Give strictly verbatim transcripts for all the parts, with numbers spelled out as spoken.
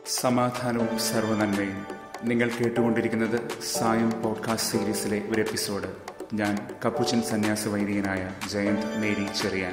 സമാധാനവും സർവ്വനന്മയും. നിങ്ങൾ കേട്ടുകൊണ്ടിരിക്കുന്നത് സായം പോഡ്കാസ്റ്റ് സീരീസിലെ ഒരു എപ്പിസോഡ്. ഞാൻ കപ്പുച്ചൻ സന്യാസ വൈദികനായ ജയന്ത് മേരി ചെറിയാൻ.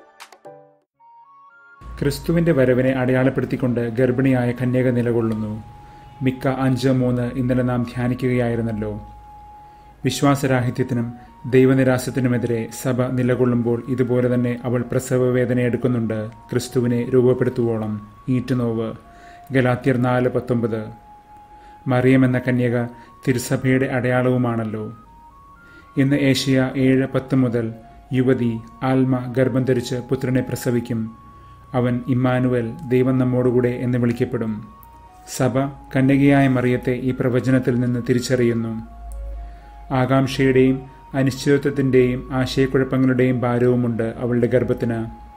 ക്രിസ്തുവിന്റെ വരവിനെ അടയാളപ്പെടുത്തിക്കൊണ്ട് ഗർഭിണിയായ കന്യക നിലകൊള്ളുന്നു. മിക്ക അഞ്ച് മൂന്ന് ഇന്നലെ നാം ധ്യാനിക്കുകയായിരുന്നല്ലോ. വിശ്വാസരാഹിത്യത്തിനും ദൈവനിരാസത്തിനുമെതിരെ സഭ നിലകൊള്ളുമ്പോൾ ഇതുപോലെ തന്നെ അവൾ പ്രസവവേദന എടുക്കുന്നുണ്ട്, ക്രിസ്തുവിനെ രൂപപ്പെടുത്തുവോളം. ഈറ്റുനോവ്. ഗലാത്യർ നാല് പത്തൊമ്പത്. മറിയം എന്ന കന്യക തിരുസഭയുടെ അടയാളവുമാണല്ലോ. ഇന്ന് ഏഷ്യ ഏഴ് പത്ത് മുതൽ യുവതി ആൽമ ഗർഭം ധരിച്ച് പുത്രനെ പ്രസവിക്കും. അവൻ ഇമ്മാനുവൽ, ദൈവം നമ്മോടുകൂടെ എന്ന് വിളിക്കപ്പെടും. സഭ കന്യകയായ മറിയത്തെ ഈ പ്രവചനത്തിൽ നിന്ന് തിരിച്ചറിയുന്നു. ആകാംക്ഷയുടെയും അനിശ്ചിതത്വത്തിൻ്റെയും ആശയക്കുഴപ്പങ്ങളുടെയും ഭാരവുമുണ്ട് അവളുടെ ഗർഭത്തിന്.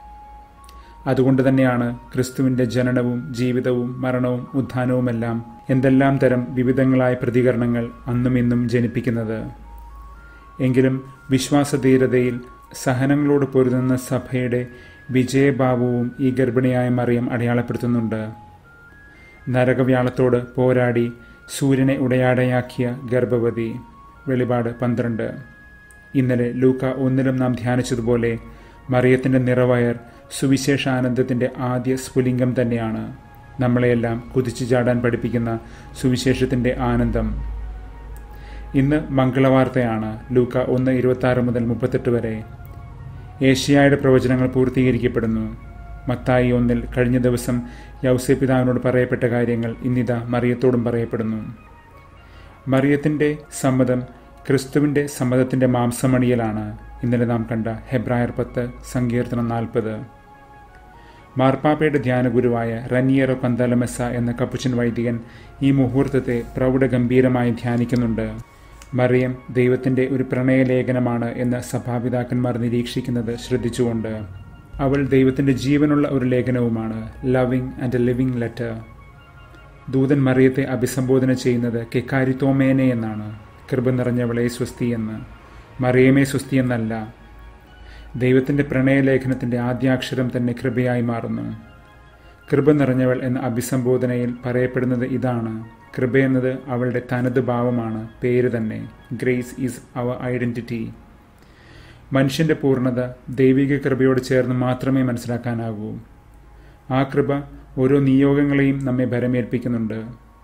അതുകൊണ്ട് തന്നെയാണ് ക്രിസ്തുവിൻ്റെ ജനനവും ജീവിതവും മരണവും ഉത്ഥാനവുമെല്ലാം എന്തെല്ലാം തരം വിവിധങ്ങളായ പ്രതികരണങ്ങൾ അന്നും ഇന്നും ജനിപ്പിക്കുന്നത്. എങ്കിലും വിശ്വാസധീരതയിൽ സഹനങ്ങളോട് പൊരുതുന്ന സഭയുടെ വിജയഭാവവും ഈ ഗർഭിണിയായ മറിയം അടയാളപ്പെടുത്തുന്നുണ്ട്. നരകവ്യാളത്തോട് പോരാടി സൂര്യനെ ഉടയാടയാക്കിയ ഗർഭവതി. വെളിപാട് പന്ത്രണ്ട്. ഇന്നലെ ലൂക്ക ഒന്നിലും നാം ധ്യാനിച്ചതുപോലെ മറിയത്തിൻ്റെ നിറവയർ സുവിശേഷാനന്ദത്തിൻ്റെ ആദ്യ സ്ഫുലിംഗം തന്നെയാണ്. നമ്മളെയെല്ലാം കുതിച്ചു ചാടാൻ പഠിപ്പിക്കുന്ന സുവിശേഷത്തിൻ്റെ ആനന്ദം. ഇന്ന് മംഗളവാർത്തയാണ്. ലൂക്ക ഒന്ന് ഇരുപത്തി ആറ് മുതൽ മുപ്പത്തെട്ട് വരെ. ഏഷ്യായുടെ പ്രവചനങ്ങൾ പൂർത്തീകരിക്കപ്പെടുന്നു. മത്തായി ഒന്നിൽ കഴിഞ്ഞ ദിവസം യൗസേ പിതാവിനോട് പറയപ്പെട്ട കാര്യങ്ങൾ ഇന്നിതാ മറിയത്തോടും പറയപ്പെടുന്നു. മറിയത്തിൻ്റെ സമ്മതം ക്രിസ്തുവിൻ്റെ സമ്മതത്തിൻ്റെ മാംസമണിയലാണ്. ഇന്നലെ നാം കണ്ട ഹെബ്രായർ പത്ത്, സങ്കീർത്തനം നാൽപ്പത്. മാർപ്പാപ്പയുടെ ധ്യാനഗുരുവായ റനിയറോ കന്തലമെസ എന്ന കപ്പുച്ചൻ വൈദികൻ ഈ മുഹൂർത്തത്തെ പ്രൗഢഗംഭീരമായി ധ്യാനിക്കുന്നുണ്ട്. മറിയം ദൈവത്തിൻ്റെ ഒരു പ്രണയലേഖനമാണ് എന്ന് സഭാപിതാക്കന്മാർ നിരീക്ഷിക്കുന്നത് ശ്രദ്ധിച്ചുകൊണ്ട്. അവൾ ദൈവത്തിൻ്റെ ജീവനുള്ള ഒരു ലേഖനവുമാണ്, loving and a living letter. ദൂതൻ മറിയത്തെ അഭിസംബോധന ചെയ്യുന്നത് കെക്കാരിത്തോമേനെ എന്നാണ്, കൃപ നിറഞ്ഞവളെ സ്വസ്തി എന്ന്. മറിയമേ സ്വസ്തി എന്നല്ല. ദൈവത്തിൻ്റെ പ്രണയലേഖനത്തിൻ്റെ ആദ്യാക്ഷരം തന്നെ കൃപയായി മാറുന്നു. കൃപ നിറഞ്ഞവൾ എന്ന അഭിസംബോധനയിൽ പറയപ്പെടുന്നത് ഇതാണ്. കൃപയെന്നത് അവളുടെ തനത് ഭാവമാണ്, പേര് തന്നെ. Grace is our identity. മനുഷ്യൻ്റെ പൂർണ്ണത ദൈവിക കൃപയോട് ചേർന്ന് മാത്രമേ മനസ്സിലാക്കാനാകൂ. ആ കൃപ ഓരോ നിയോഗങ്ങളെയും നമ്മെ ഭരമേൽപ്പിക്കുന്നുണ്ട്.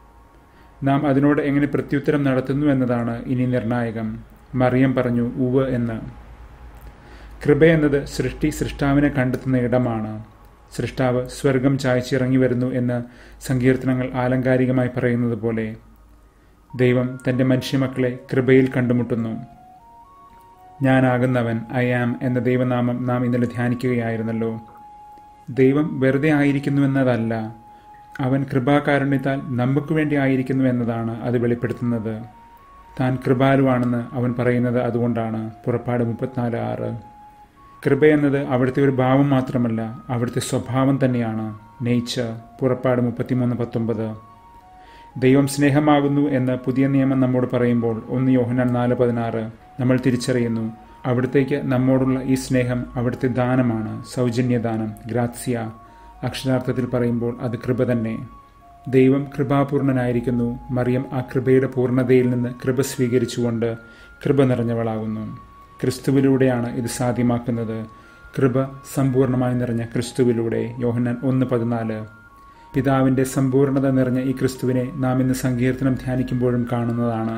നാം അതിനോട് എങ്ങനെ പ്രത്യുത്തരം നടത്തുന്നു എന്നതാണ് ഇനി നിർണായകം. മറിയം പറഞ്ഞു ഉവ് എന്ന്. കൃപ എന്നത് സൃഷ്ടി സൃഷ്ടാവിനെ കണ്ടെത്തുന്ന ഇടമാണ്. സൃഷ്ടാവ് സ്വർഗം ചായ്ച്ചിറങ്ങി വരുന്നു എന്ന് സങ്കീർത്തനങ്ങൾ ആലങ്കാരികമായി പറയുന്നത് പോലെ ദൈവം തൻ്റെ മനുഷ്യമക്കളെ കൃപയിൽ കണ്ടുമുട്ടുന്നു. ഞാനാകുന്നവൻ, ഐ ആം എന്ന ദൈവനാമം നാം ഇന്നലെ ധ്യാനിക്കുകയായിരുന്നല്ലോ. ദൈവം വെറുതെ ആയിരിക്കുന്നുവെന്നതല്ല, അവൻ കൃപാകാരുണ്യത്താൽ നമുക്ക് വേണ്ടി ആയിരിക്കുന്നു എന്നതാണ് അത് വെളിപ്പെടുത്തുന്നത്. താൻ കൃപാലുവാണെന്ന് അവൻ പറയുന്നത് അതുകൊണ്ടാണ്. പുറപ്പാട് മുപ്പത്തിനാല് ആറ്. കൃപയെന്നത് അവിടുത്തെ ഒരു ഭാവം മാത്രമല്ല, അവിടുത്തെ സ്വഭാവം തന്നെയാണ്, നേച്ചർ. പുറപ്പാട് മുപ്പത്തിമൂന്ന് പത്തൊമ്പത്. ദൈവം സ്നേഹമാകുന്നു എന്ന് പുതിയ നിയമം നമ്മോട് പറയുമ്പോൾ ഒന്ന് യോഹന്നാൻ നാല് പതിനാറ് നമ്മൾ തിരിച്ചറിയുന്നു, അവിടുത്തേക്ക് നമ്മോടുള്ള ഈ സ്നേഹം അവിടുത്തെ ദാനമാണ്, സൗജന്യദാനം, ഗ്രാത്സ്യ. അക്ഷരാർത്ഥത്തിൽ പറയുമ്പോൾ അത് കൃപ തന്നെ. ദൈവം കൃപാപൂർണനായിരിക്കുന്നു. മറിയം ആ കൃപയുടെ പൂർണ്ണതയിൽ നിന്ന് കൃപ സ്വീകരിച്ചുകൊണ്ട് കൃപ നിറഞ്ഞവളാകുന്നു. ക്രിസ്തുവിലൂടെയാണ് ഇത് സാധ്യമാക്കുന്നത്. കൃപ സമ്പൂർണമായി നിറഞ്ഞ ക്രിസ്തുവിലൂടെ. യോഹന്നാൻ ഒന്ന് പതിനാല്. പിതാവിൻ്റെ സമ്പൂർണത നിറഞ്ഞ ഈ ക്രിസ്തുവിനെ നാം ഇന്ന് സങ്കീർത്തനം ധ്യാനിക്കുമ്പോഴും കാണുന്നതാണ്.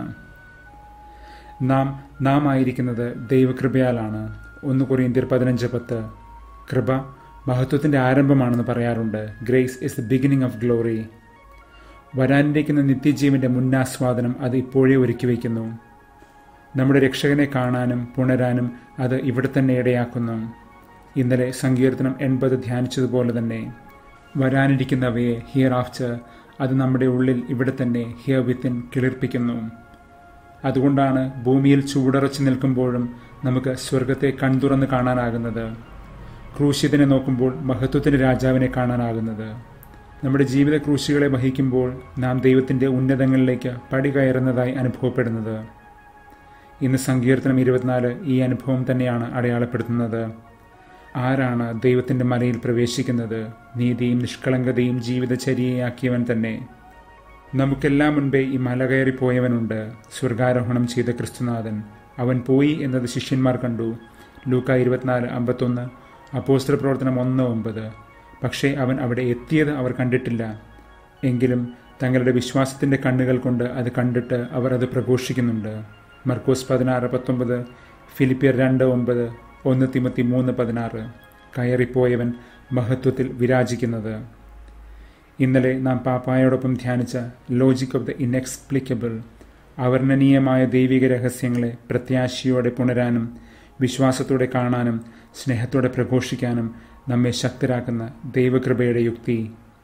നാം നാം ആയിരിക്കുന്നത് ദൈവകൃപയാലാണ്. ഒന്ന് കൊറിന്ത്യർ പതിനഞ്ച് പത്ത്. കൃപ മഹത്വത്തിൻ്റെ ആരംഭമാണെന്ന് പറയാറുണ്ട്. Grace is the beginning of glory. വരാനിരിക്കുന്ന നിത്യജീവൻ്റെ മുന്നാസ്വാദനം അത് ഇപ്പോഴേ ഒരുക്കി വയ്ക്കുന്നു. നമ്മുടെ രക്ഷകനെ കാണാനും പുണരാനും അത് ഇവിടെ തന്നെ ഇടയാക്കുന്നു. ഇന്നലെ സങ്കീർത്തനം എൺപത് ധ്യാനിച്ചതുപോലെ തന്നെ വരാനിരിക്കുന്നവയെ, ഹിയർ ആഫ്റ്റർ, അത് നമ്മുടെ ഉള്ളിൽ ഇവിടെ തന്നെ, ഹിയർ വിത്തിൻ, കിളിർപ്പിക്കുന്നു. അതുകൊണ്ടാണ് ഭൂമിയിൽ ചൂടറച്ചു നിൽക്കുമ്പോഴും നമുക്ക് സ്വർഗത്തെ കൺതുറന്ന് കാണാനാകുന്നത്. ക്രൂശിതനെ നോക്കുമ്പോൾ മഹത്വത്തിൻ്റെ രാജാവിനെ കാണാനാകുന്നത്. നമ്മുടെ ജീവിത ക്രൂശികളെ വഹിക്കുമ്പോൾ നാം ദൈവത്തിൻ്റെ ഉന്നതങ്ങളിലേക്ക് പടി കയറുന്നതായി അനുഭവപ്പെടുന്നത്. ഇന്ന് സങ്കീർത്തനം ഇരുപത്തിനാല് ഈ അനുഭവം തന്നെയാണ് അടയാളപ്പെടുത്തുന്നത്. ആരാണ് ദൈവത്തിൻ്റെ മലയിൽ പ്രവേശിക്കുന്നത്? നീതിയും നിഷ്കളങ്കതയും ജീവിതചര്യയാക്കിയവൻ തന്നെ. നമുക്കെല്ലാം മുൻപേ ഈ മല കയറിപ്പോയവനുണ്ട്, സ്വർഗാരോഹണം ചെയ്ത ക്രിസ്തുനാഥൻ. അവൻ പോയി എന്നത് ശിഷ്യന്മാർ കണ്ടു. ലൂക്ക ഇരുപത്തിനാല് അമ്പത്തൊന്ന്, അപ്പോസ്തല പ്രവർത്തനം ഒന്ന് ഒമ്പത്. പക്ഷേ അവൻ അവിടെ എത്തിയത് അവർ കണ്ടിട്ടില്ല. എങ്കിലും തങ്ങളുടെ വിശ്വാസത്തിൻ്റെ കണ്ണുകൾ കൊണ്ട് അത് കണ്ടിട്ട് അവർ അത് പ്രഘോഷിക്കുന്നുണ്ട്. മർക്കോസ് പതിനാറ് പത്തൊമ്പത്, ഫിലിപ്പിയർ രണ്ട് ഒമ്പത്, ഒന്ന് തിമോത്തി മൂന്ന് പതിനാറ്. കയറിപ്പോയവൻ മഹത്വത്തിൽ വിരാജിക്കുന്നത്. ഇന്നലെ നാം പാപ്പായോടൊപ്പം ധ്യാനിച്ച ലോജിക് ഓഫ് ദ ഇൻഎക്സ്പ്ലിക്കബിൾ, അവർണ്ണനീയമായ ദൈവിക രഹസ്യങ്ങളെ പ്രത്യാശയോടെ പുണരാനും വിശ്വാസത്തോടെ കാണാനും സ്നേഹത്തോടെ പ്രഘോഷിക്കാനും നമ്മെ ശക്തരാക്കുന്ന ദൈവകൃപയുടെ യുക്തി.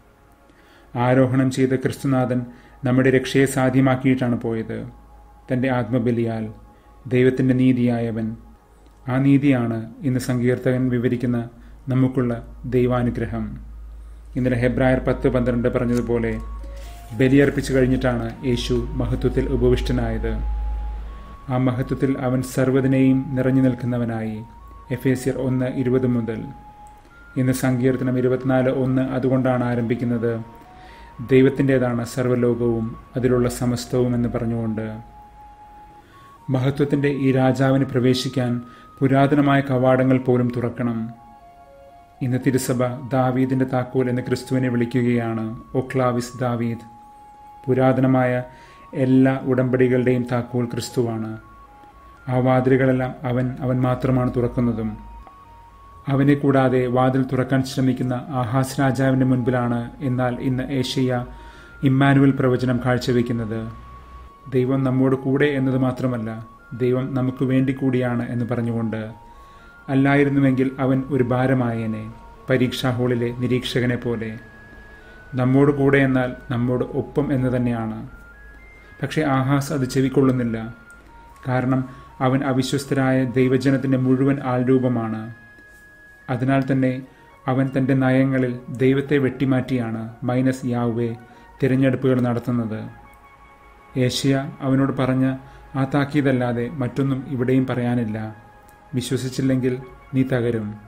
ആരോഹണം ചെയ്ത ക്രിസ്തുനാഥൻ നമ്മുടെ രക്ഷയെ സാധ്യമാക്കിയിട്ടാണ് പോയത്, തൻ്റെ ആത്മബലിയാൽ. ദൈവത്തിൻ്റെ നീതിയായവൻ. ആ നീതിയാണ് ഇന്ന് സങ്കീർത്തകൻ വിവരിക്കുന്ന നമുക്കുള്ള ദൈവാനുഗ്രഹം. ഇന്നലെ ഹെബ്രായർ പത്ത് പന്ത്രണ്ട് പറഞ്ഞതുപോലെ ബലിയർപ്പിച്ചു കഴിഞ്ഞിട്ടാണ് യേശു മഹത്വത്തിൽ ഉപവിഷ്ടനായത്. ആ മഹത്വത്തിൽ അവൻ സർവ്വതിനെയും നിറഞ്ഞു നിൽക്കുന്നവനായി. എഫേസ്യർ ഒന്ന് ഇരുപത് മുതൽ. ഇന്ന് സങ്കീർത്തനം ഇരുപത്തിനാല് ഒന്ന് അതുകൊണ്ടാണ് ആരംഭിക്കുന്നത്, ദൈവത്തിൻ്റെതാണ് സർവ്വലോകവും അതിലുള്ള സമസ്തവും എന്ന് പറഞ്ഞുകൊണ്ട്. മഹത്വത്തിൻ്റെ ഈ രാജാവിന് പ്രവേശിക്കാൻ പുരാതനമായ കവാടങ്ങൾ പോലും തുറക്കണം. ഇന്ന് തിരുസഭ ദാവീദിൻ്റെ താക്കോൽ എന്ന് ക്രിസ്തുവിനെ വിളിക്കുകയാണ്, ഒക്ലാവിസ് ദാവീദ്. പുരാതനമായ എല്ലാ ഉടമ്പടികളുടെയും താക്കോൽ ക്രിസ്തുവാണ്. ആ വാതിലുകളെല്ലാം അവൻ അവൻ മാത്രമാണ് തുറക്കുന്നതും. അവനെ കൂടാതെ വാതിൽ തുറക്കാൻ ശ്രമിക്കുന്ന ആഹാസ് രാജാവിൻ്റെ മുൻപിലാണ് എന്നാൽ ഇന്ന് ഏഷ്യ ഇമ്മാനുവൽ പ്രവചനം കാഴ്ചവെക്കുന്നത്. ദൈവം നമ്മോട് കൂടെ എന്നത് മാത്രമല്ല, ദൈവം നമുക്ക് വേണ്ടി കൂടിയാണ് എന്ന് പറഞ്ഞുകൊണ്ട്. അല്ലായിരുന്നുവെങ്കിൽ അവൻ ഒരു ഭാരമായേനെ, പരീക്ഷാ ഹാളിലെ നിരീക്ഷകനെ പോലെ. നമ്മോട് കൂടെ എന്നാൽ നമ്മോട് ഒപ്പം എന്ന് തന്നെയാണ്. പക്ഷേ ആഹാസ് അത് ചെവിക്കൊള്ളുന്നില്ല. കാരണം അവൻ അവിശ്വസ്തരായ ദൈവജനത്തിൻ്റെ മുഴുവൻ ആൾരൂപമാണ്. അതിനാൽ തന്നെ അവൻ തൻ്റെ നയങ്ങളിൽ ദൈവത്തെ വെട്ടിമാറ്റിയാണ് മൈനസ് യാഹ്വേ തിരഞ്ഞെടുപ്പുകൾ നടത്തുന്നത്. ഏഷ്യ അവനോട് പറഞ്ഞ ആ താക്കീതല്ലാതെ മറ്റൊന്നും ഇവിടെയും പറയാനില്ല. വിശ്വസിച്ചില്ലെങ്കിൽ നീ തകരും.